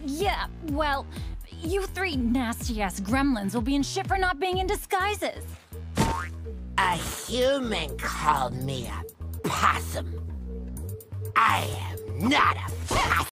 Yeah, well, you three nasty-ass gremlins will be in shit for not being in disguises. A human called me a possum. I am not a possum.